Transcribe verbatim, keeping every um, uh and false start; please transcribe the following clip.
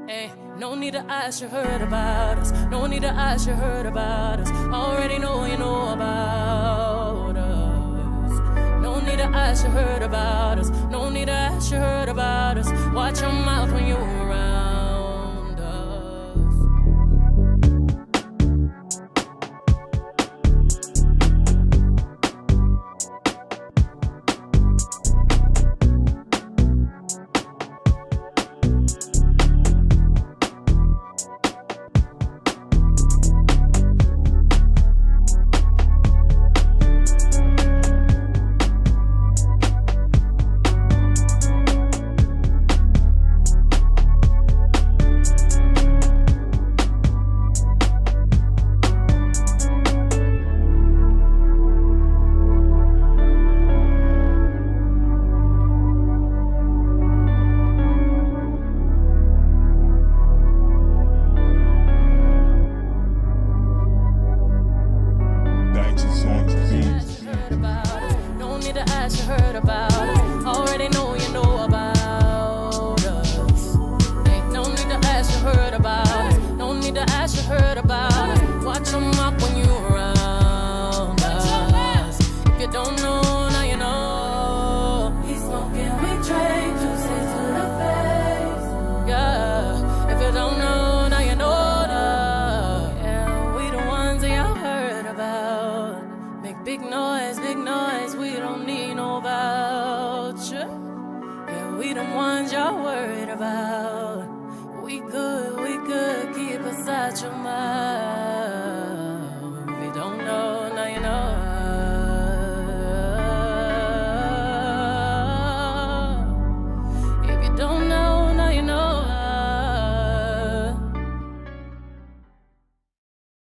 Hey, no need to ask, you heard about us. No need to ask, you heard about us. Already know you know about us. No need to ask, you heard about us. No need to ask, you heard about us. Watch your mouth when you're around us. No need to ask, you heard about